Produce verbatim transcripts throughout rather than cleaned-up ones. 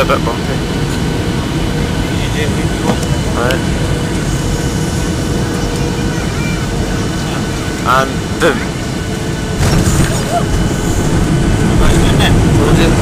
bit bumpy. Right. And boom. Told you.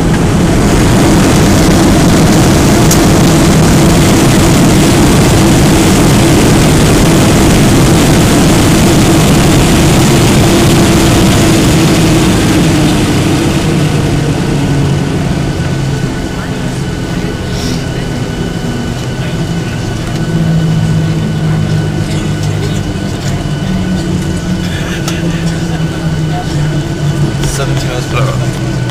seventy miles per hour.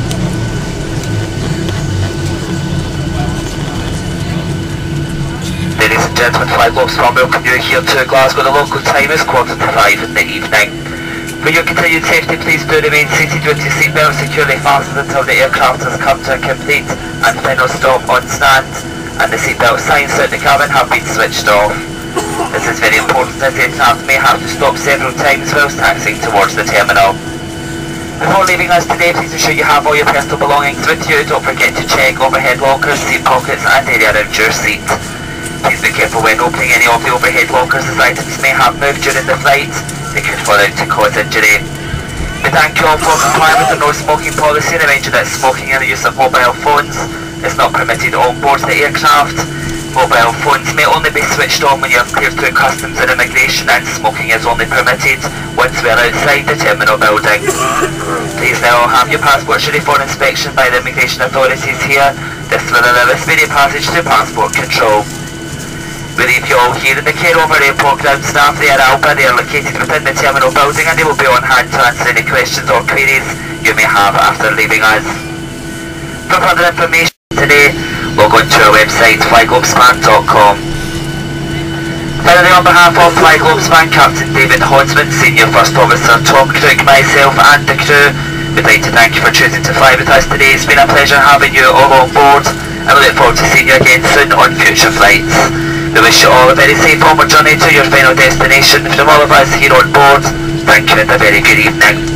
Ladies and gentlemen, Flight Lobes from welcome you here to Glasgow. The local time is quarter to five in the evening. For your continued safety, please do remain seated with your seatbelt securely fastened until the aircraft has come to a complete and final stop on stand and the seatbelt signs out the cabin have been switched off. This is very important as the aircraft may have to stop several times whilst taxiing towards the terminal. Before leaving us today, please ensure you have all your personal belongings with you. Don't forget to check overhead lockers, seat pockets and area around your seat. Please be careful when opening any of the overhead lockers as items may have moved during the flight. They could fall out to cause injury. We thank you all for complying with the no smoking policy and remind you that smoking and the use of mobile phones is not permitted on board the aircraft. Mobile phones may only be switched on when you have cleared through customs and immigration, and smoking is only permitted once we are outside the terminal building. Please now have your passports ready for inspection by the immigration authorities here. This will allow a speedy passage to passport control. We leave you all here in the care over airport ground staff. They are Alba, they are located within the terminal building and they will be on hand to answer any questions or queries you may have after leaving us. For further information today, log on to our website fly globes man dot com. Finally, on behalf of Fly Globesman, Captain David Hodsman, Senior First Officer Tom Crook, myself and the crew, we'd like to thank you for choosing to fly with us today. It's been a pleasure having you all on board and we look forward to seeing you again soon on future flights. We wish you all a very safe onward journey to your final destination. From all of us here on board, thank you and a very good evening.